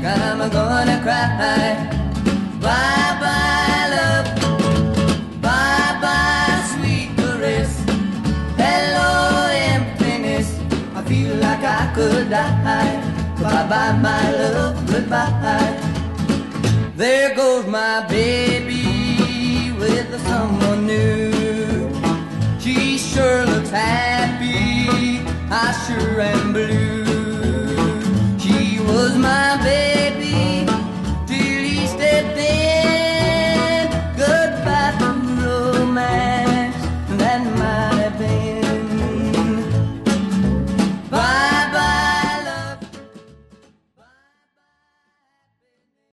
I'm gonna cry. Bye bye love, bye bye sweet caress. Hello emptiness, I feel like I could die. Bye bye my love, goodbye. There goes my baby with someone new. She sure looks happy, I sure am blue.